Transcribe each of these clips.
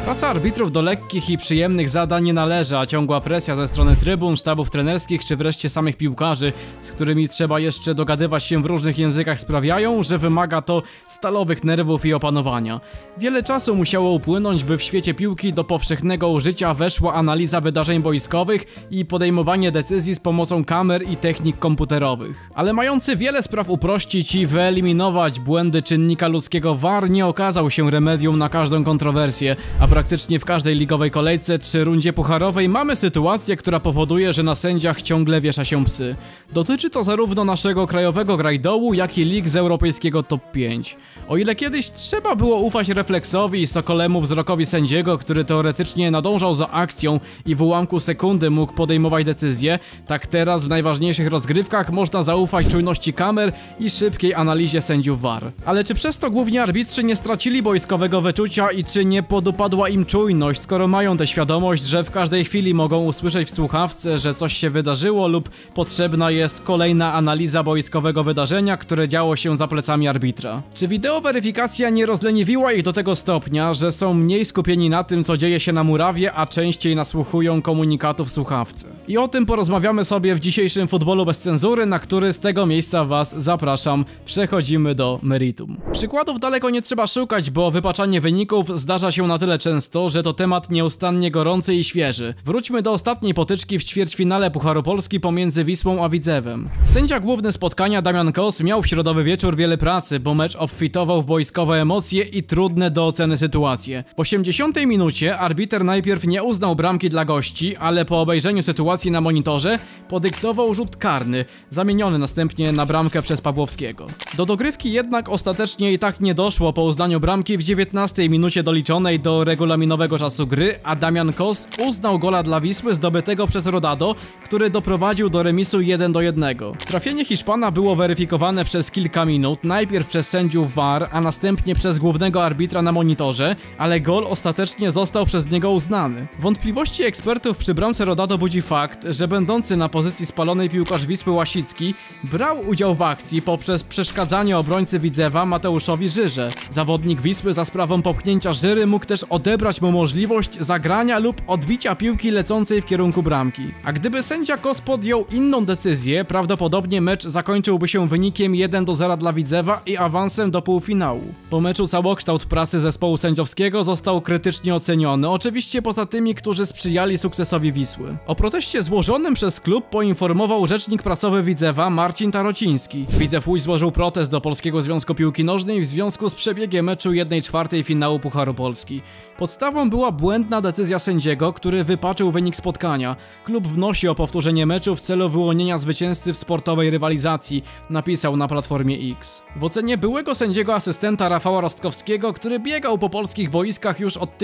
Praca arbitrów do lekkich i przyjemnych zadań nie należy, a ciągła presja ze strony trybun, sztabów trenerskich czy wreszcie samych piłkarzy, z którymi trzeba jeszcze dogadywać się w różnych językach, sprawiają, że wymaga to stalowych nerwów i opanowania. Wiele czasu musiało upłynąć, by w świecie piłki do powszechnego użycia weszła analiza wydarzeń boiskowych i podejmowanie decyzji z pomocą kamer i technik komputerowych. Ale mający wiele spraw uprościć i wyeliminować błędy czynnika ludzkiego VAR nie okazał się remedium na każdą kontrowersję, a praktycznie w każdej ligowej kolejce czy rundzie pucharowej mamy sytuację, która powoduje, że na sędziach ciągle wiesza się psy. Dotyczy to zarówno naszego krajowego grajdołu, jak i lig z europejskiego top 5. O ile kiedyś trzeba było ufać refleksowi i sokolemu wzrokowi sędziego, który teoretycznie nadążał za akcją i w ułamku sekundy mógł podejmować decyzje, tak teraz w najważniejszych rozgrywkach można zaufać czujności kamer i szybkiej analizie sędziów VAR. Ale czy przez to głównie arbitrzy nie stracili boiskowego wyczucia i czy nie podupadła im czujność, skoro mają tę świadomość, że w każdej chwili mogą usłyszeć w słuchawce, że coś się wydarzyło lub potrzebna jest kolejna analiza boiskowego wydarzenia, które działo się za plecami arbitra? Czy wideoweryfikacja nie rozleniwiła ich do tego stopnia, że są mniej skupieni na tym, co dzieje się na murawie, a częściej nasłuchują komunikatów w słuchawce? I o tym porozmawiamy sobie w dzisiejszym Futbolu bez cenzury, na który z tego miejsca was zapraszam. Przechodzimy do meritum. Przykładów daleko nie trzeba szukać, bo wypaczanie wyników zdarza się na tyle często, że to temat nieustannie gorący i świeży. Wróćmy do ostatniej potyczki w ćwierćfinale Pucharu Polski pomiędzy Wisłą a Widzewem. Sędzia główny spotkania Damian Kos miał w środowy wieczór wiele pracy, bo mecz obfitował w boiskowe emocje i trudne do oceny sytuacje. W 80 minucie arbiter najpierw nie uznał bramki dla gości, ale po obejrzeniu sytuacji na monitorze podyktował rzut karny, zamieniony następnie na bramkę przez Pawłowskiego. Do dogrywki jednak ostatecznie i tak nie doszło po uznaniu bramki w 19 minucie doliczonej do regulaminowego czasu gry, a Damian Kos uznał gola dla Wisły zdobytego przez Rodado, który doprowadził do remisu 1-1. Trafienie Hiszpana było weryfikowane przez kilka minut, najpierw przez sędziów VAR, a następnie przez głównego arbitra na monitorze, ale gol ostatecznie został przez niego uznany. Wątpliwości ekspertów przy bramce Rodado budzi fakt, że będący na pozycji spalonej piłkarz Wisły Łasicki brał udział w akcji poprzez przeszkadzanie obrońcy Widzewa Mateuszowi Żyrze. Zawodnik Wisły za sprawą popchnięcia Żyry mógł też odebrać mu możliwość zagrania lub odbicia piłki lecącej w kierunku bramki. A gdyby sędzia Kos podjął inną decyzję, prawdopodobnie mecz zakończyłby się wynikiem 1-0 dla Widzewa i awansem do półfinału. Po meczu całokształt pracy zespołu sędziowskiego został krytycznie oceniony, oczywiście poza tymi, którzy sprzyjali sukcesowi Wisły. O proteście złożonym przez klub poinformował rzecznik prasowy Widzewa Marcin Tarociński. Widzew Łódź złożył protest do Polskiego Związku Piłki Nożnej w związku z przebiegiem meczu 1/4 finału Pucharu Polski. Podstawą była błędna decyzja sędziego, który wypaczył wynik spotkania. Klub wnosi o powtórzenie meczu w celu wyłonienia zwycięzcy w sportowej rywalizacji, napisał na Platformie X. W ocenie byłego sędziego asystenta Rafała Rostkowskiego, który biegał po polskich boiskach już od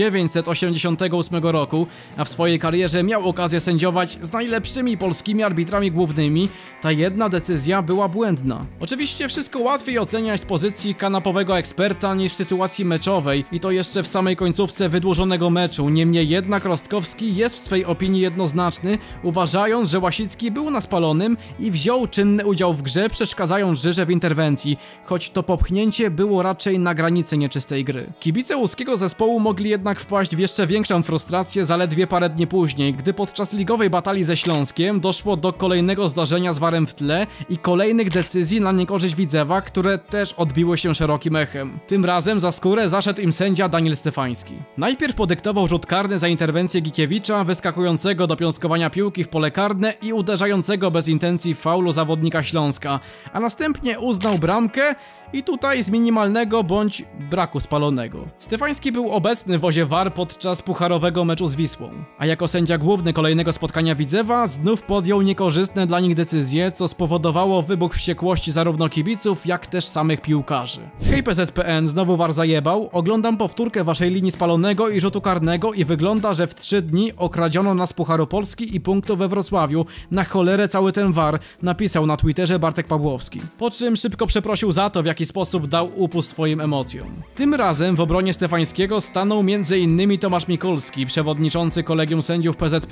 1988 roku, a w swojej karierze miał okazję sędziować z najlepszymi polskimi arbitrami głównymi, ta jedna decyzja była błędna. Oczywiście wszystko łatwiej oceniać z pozycji kanapowego eksperta niż w sytuacji meczowej i to jeszcze w samej końcówce wydłużonego meczu, niemniej jednak Rostkowski jest w swej opinii jednoznaczny, uważając, że Łasicki był na spalonym i wziął czynny udział w grze, przeszkadzając Żyrze w interwencji, choć to popchnięcie było raczej na granicy nieczystej gry. Kibice łódzkiego zespołu mogli jednak wpaść w jeszcze większą frustrację zaledwie parę dni później, gdy podczas ligowej batalii ze Śląskiem doszło do kolejnego zdarzenia z VAR-em w tle i kolejnych decyzji na niekorzyść Widzewa, które też odbiły się szerokim echem. Tym razem za skórę zaszedł im sędzia Daniel Stefański. Najpierw podyktował rzut karny za interwencję Gikiewicza, wyskakującego do piąskowania piłki w pole karne i uderzającego bez intencji w faulu zawodnika Śląska, a następnie uznał bramkę i tutaj z minimalnego bądź braku spalonego. Stefański był obecny w wozie VAR podczas pucharowego meczu z Wisłą, a jako sędzia główny kolejnego spotkania Widzewa znów podjął niekorzystne dla nich decyzje, co spowodowało wybuch wściekłości zarówno kibiców, jak też samych piłkarzy. Hej PZPN, znowu VAR zajebał, oglądam powtórkę waszej linii spalonego i rzutu karnego i wygląda, że w 3 dni okradziono nas Pucharu Polski i punktu we Wrocławiu. Na cholerę cały ten VAR, napisał na Twitterze Bartek Pawłowski. Po czym szybko przeprosił za to, w jaki sposób dał upust swoim emocjom. Tym razem w obronie Stefańskiego stanął m.in. Tomasz Mikulski, przewodniczący Kolegium Sędziów PZPN oraz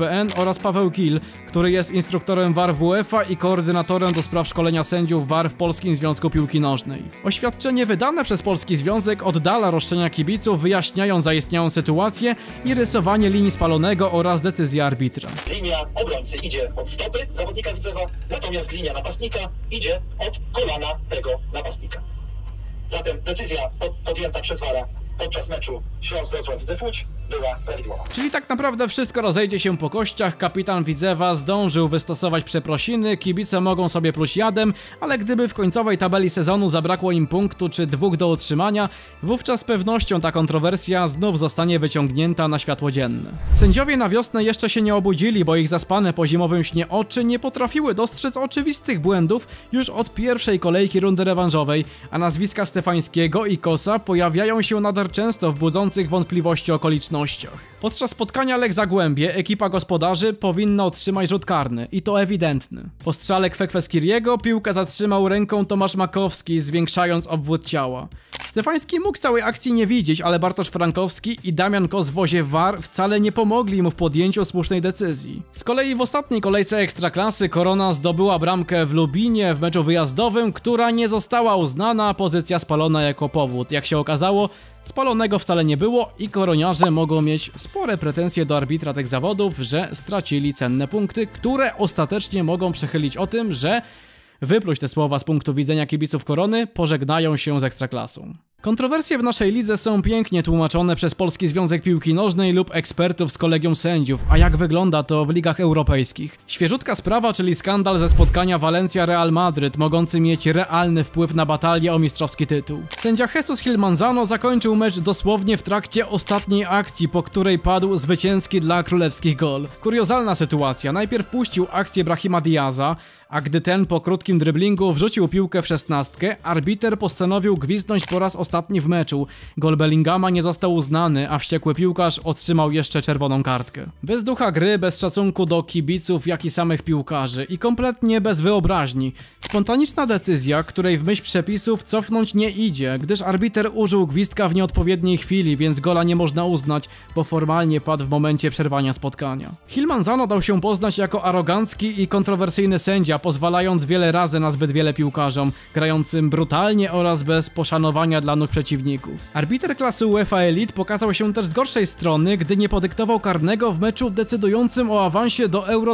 oraz Paweł Kil, który jest instruktorem VAR w UEFA i koordynatorem do spraw szkolenia sędziów VAR w Polskim Związku Piłki Nożnej. Oświadczenie wydane przez Polski Związek oddala roszczenia kibiców, wyjaśniając zaistniałą sytuację i rysowanie linii spalonego oraz decyzję arbitra. Linia obrońcy idzie od stopy zawodnika Widzewa, natomiast linia napastnika idzie od kolana tego napastnika. Zatem decyzja podjęta przez VAR-a podczas meczu Śląsk-Wrocław-Widzew Łódź była prawidłowa. Czyli tak naprawdę wszystko rozejdzie się po kościach, kapitan Widzewa zdążył wystosować przeprosiny, kibice mogą sobie pluć jadem, ale gdyby w końcowej tabeli sezonu zabrakło im punktu czy 2 do utrzymania, wówczas z pewnością ta kontrowersja znów zostanie wyciągnięta na światło dzienne. Sędziowie na wiosnę jeszcze się nie obudzili, bo ich zaspane po zimowym śnie oczy nie potrafiły dostrzec oczywistych błędów już od pierwszej kolejki rundy rewanżowej, a nazwiska Stefańskiego i Kosa pojawiają się nader często w budzących wątpliwości okolicznościach. Podczas spotkania Lech Zagłębie ekipa gospodarzy powinna otrzymać rzut karny i to ewidentny. Po strzale Kwekweskiriego piłkę zatrzymał ręką Tomasz Makowski, zwiększając obwód ciała. Stefański mógł całej akcji nie widzieć, ale Bartosz Frankowski i Damian Kos w wozie VAR wcale nie pomogli mu w podjęciu słusznej decyzji. Z kolei w ostatniej kolejce Ekstraklasy Korona zdobyła bramkę w Lubinie w meczu wyjazdowym, która nie została uznana, a pozycja spalona jako powód. Jak się okazało, spalonego wcale nie było i koroniarze mogą mieć spore pretensje do arbitra tych zawodów, że stracili cenne punkty, które ostatecznie mogą przechylić o tym, że wypluć te słowa z punktu widzenia kibiców Korony, pożegnają się z Ekstraklasą. Kontrowersje w naszej lidze są pięknie tłumaczone przez Polski Związek Piłki Nożnej lub ekspertów z kolegium sędziów, a jak wygląda to w ligach europejskich? Świeżutka sprawa, czyli skandal ze spotkania Valencia-Real Madryt, mogący mieć realny wpływ na batalię o mistrzowski tytuł. Sędzia Jesus Hilmanzano zakończył mecz dosłownie w trakcie ostatniej akcji, po której padł zwycięski dla królewskich gol. Kuriozalna sytuacja, najpierw puścił akcję Brahima Diaza, a gdy ten po krótkim dryblingu wrzucił piłkę w 16, arbiter postanowił gwizdnąć po raz ostatni w meczu. Gol Bellingama nie został uznany, a wściekły piłkarz otrzymał jeszcze czerwoną kartkę. Bez ducha gry, bez szacunku do kibiców, jak i samych piłkarzy i kompletnie bez wyobraźni. Spontaniczna decyzja, której w myśl przepisów cofnąć nie idzie, gdyż arbiter użył gwizdka w nieodpowiedniej chwili, więc gola nie można uznać, bo formalnie padł w momencie przerwania spotkania. Hilmanzano dał się poznać jako arogancki i kontrowersyjny sędzia, pozwalając wiele razy na zbyt wiele piłkarzom, grającym brutalnie oraz bez poszanowania dla nóg przeciwników. Arbiter klasy UEFA Elite pokazał się też z gorszej strony, gdy nie podyktował karnego w meczu decydującym o awansie do Euro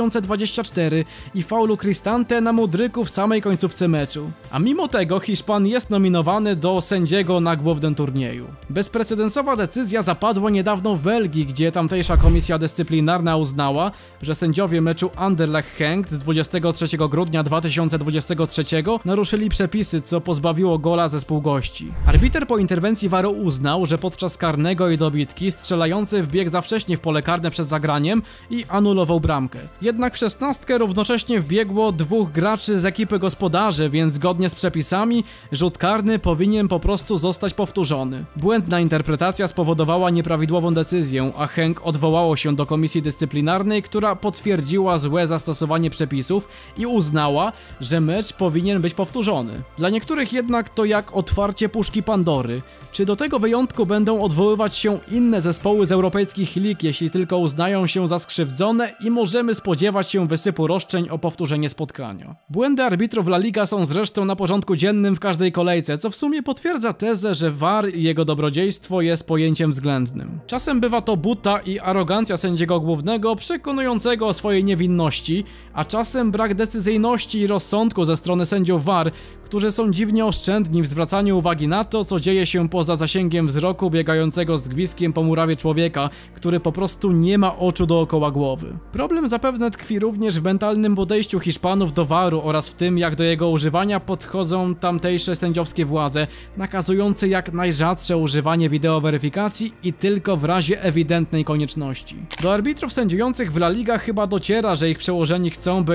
2024 i faulu Cristante na Mudryku w samej końcówce meczu. A mimo tego Hiszpan jest nominowany do sędziego na głównym turnieju. Bezprecedensowa decyzja zapadła niedawno w Belgii, gdzie tamtejsza komisja dyscyplinarna uznała, że sędziowie meczu Anderlecht-Genk z 23 grudnia 2023 naruszyli przepisy, co pozbawiło gola zespół gości. Arbiter po interwencji VAR-u uznał, że podczas karnego i dobitki strzelający wbiegł za wcześnie w pole karne przed zagraniem i anulował bramkę. Jednak w 16 równocześnie wbiegło 2 graczy z ekipy gospodarzy, więc zgodnie z przepisami rzut karny powinien po prostu zostać powtórzony. Błędna interpretacja spowodowała nieprawidłową decyzję, a Genk odwołało się do komisji dyscyplinarnej, która potwierdziła złe zastosowanie przepisów i uznała, że mecz powinien być powtórzony. Dla niektórych jednak to jak otwarcie puszki Pandory. Czy do tego wyjątku będą odwoływać się inne zespoły z europejskich lig, jeśli tylko uznają się za skrzywdzone i możemy spodziewać się wysypu roszczeń o powtórzenie spotkania? Błędy arbitrów La Liga są zresztą na porządku dziennym w każdej kolejce, co w sumie potwierdza tezę, że VAR i jego dobrodziejstwo jest pojęciem względnym. Czasem bywa to buta i arogancja sędziego głównego przekonującego o swojej niewinności, a czasem brak decyzyjności i rozsądku ze strony sędziów VAR, którzy są dziwnie oszczędni w zwracaniu uwagi na to, co dzieje się poza zasięgiem wzroku biegającego z gwizdkiem po murawie człowieka, który po prostu nie ma oczu dookoła głowy. Problem zapewne tkwi również w mentalnym podejściu Hiszpanów do VAR-u oraz w tym, jak do jego używania podchodzą tamtejsze sędziowskie władze, nakazujące jak najrzadsze używanie wideoweryfikacji i tylko w razie ewidentnej konieczności. Do arbitrów sędziujących w La Liga chyba dociera, że ich przełożeni chcą, by interwencje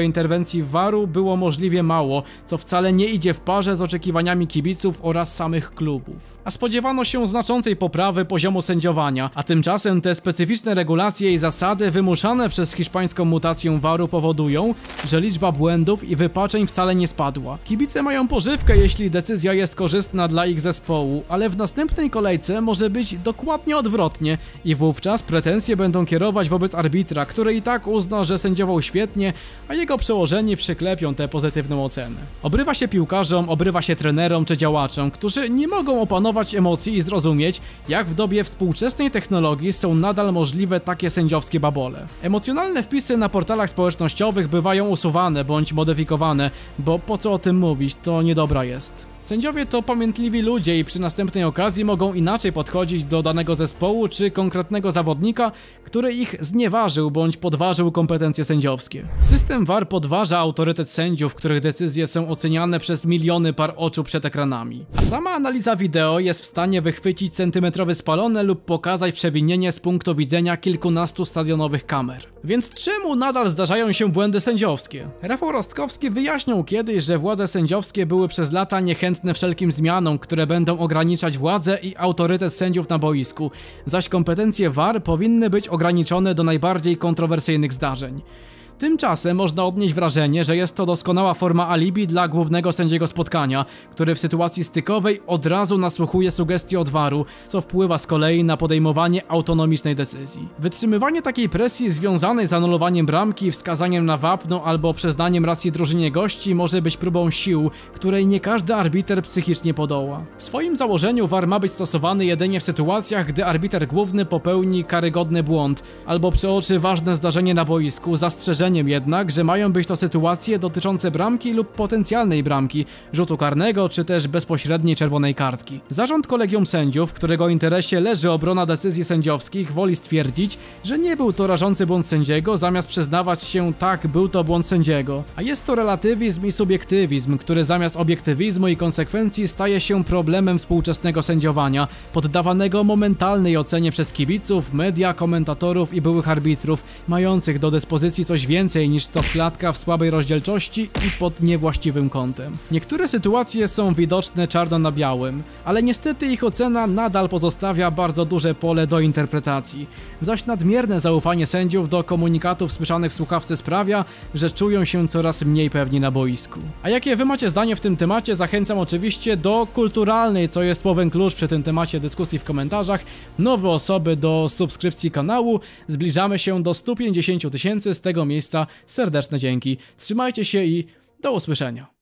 kompetencji VAR-u było możliwie mało, co wcale nie idzie w parze z oczekiwaniami kibiców oraz samych klubów. A spodziewano się znaczącej poprawy poziomu sędziowania, a tymczasem te specyficzne regulacje i zasady wymuszane przez hiszpańską mutację VAR-u powodują, że liczba błędów i wypaczeń wcale nie spadła. Kibice mają pożywkę, jeśli decyzja jest korzystna dla ich zespołu, ale w następnej kolejce może być dokładnie odwrotnie i wówczas pretensje będą kierować wobec arbitra, który i tak uzna, że sędziował świetnie, a jego przełożeni przyklepią tę pozytywną ocenę. Obrywa się piłkarzom, obrywa się trenerom czy działaczom, którzy nie mogą opanować emocji i zrozumieć, jak w dobie współczesnej technologii są nadal możliwe takie sędziowskie babole. Emocjonalne wpisy na portalach społecznościowych bywają usuwane bądź modyfikowane, bo po co o tym mówić, to niedobra jest. Sędziowie to pamiętliwi ludzie i przy następnej okazji mogą inaczej podchodzić do danego zespołu czy konkretnego zawodnika, który ich znieważył bądź podważył kompetencje sędziowskie. System VAR podważa autorytet sędziów, których decyzje są oceniane przez miliony par oczu przed ekranami. A sama analiza wideo jest w stanie wychwycić centymetrowy spalony lub pokazać przewinienie z punktu widzenia kilkunastu stadionowych kamer. Więc czemu nadal zdarzają się błędy sędziowskie? Rafał Rostkowski wyjaśniał kiedyś, że władze sędziowskie były przez lata niechętne wszelkim zmianom, które będą ograniczać władzę i autorytet sędziów na boisku, zaś kompetencje VAR powinny być ograniczone do najbardziej kontrowersyjnych zdarzeń. Tymczasem można odnieść wrażenie, że jest to doskonała forma alibi dla głównego sędziego spotkania, który w sytuacji stykowej od razu nasłuchuje sugestii od VAR-u, co wpływa z kolei na podejmowanie autonomicznej decyzji. Wytrzymywanie takiej presji związanej z anulowaniem bramki i wskazaniem na wapno albo przyznaniem racji drużynie gości może być próbą sił, której nie każdy arbiter psychicznie podoła. W swoim założeniu VAR ma być stosowany jedynie w sytuacjach, gdy arbiter główny popełni karygodny błąd albo przeoczy ważne zdarzenie na boisku, zastrzeżeniem jednak, że mają być to sytuacje dotyczące bramki lub potencjalnej bramki, rzutu karnego czy też bezpośredniej czerwonej kartki. Zarząd kolegium sędziów, w którego interesie leży obrona decyzji sędziowskich, woli stwierdzić, że nie był to rażący błąd sędziego, zamiast przyznawać się, tak, był to błąd sędziego. A jest to relatywizm i subiektywizm, który zamiast obiektywizmu i konsekwencji staje się problemem współczesnego sędziowania, poddawanego momentalnej ocenie przez kibiców, media, komentatorów i byłych arbitrów, mających do dyspozycji coś więcej niż stopklatka w słabej rozdzielczości i pod niewłaściwym kątem. Niektóre sytuacje są widoczne czarno na białym, ale niestety ich ocena nadal pozostawia bardzo duże pole do interpretacji, zaś nadmierne zaufanie sędziów do komunikatów słyszanych w słuchawce sprawia, że czują się coraz mniej pewni na boisku. A jakie wy macie zdanie w tym temacie? Zachęcam oczywiście do kulturalnej, co jest słowem klucz przy tym temacie, dyskusji w komentarzach, nowe osoby do subskrypcji kanału, zbliżamy się do 150 000, z tego miejsca serdeczne dzięki. Trzymajcie się i do usłyszenia.